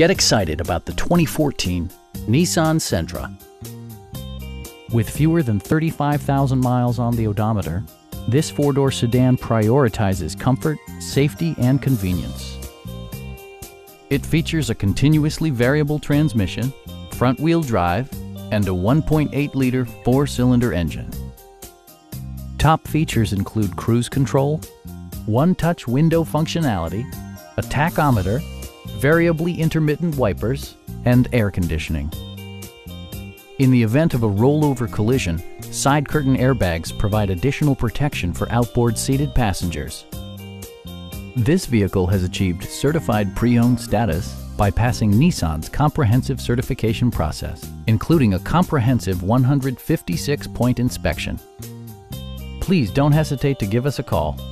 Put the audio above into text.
Get excited about the 2014 Nissan Sentra. With fewer than 35,000 miles on the odometer, this four-door sedan prioritizes comfort, safety, and convenience. It features a continuously variable transmission, front-wheel drive, and a 1.8-liter four-cylinder engine. Top features include cruise control, one-touch window functionality, a tachometer, variably intermittent wipers, and air conditioning. In the event of a rollover collision, side curtain airbags provide additional protection for outboard seated passengers. This vehicle has achieved certified pre-owned status by passing Nissan's comprehensive certification process, including a comprehensive 156-point inspection. Please don't hesitate to give us a call.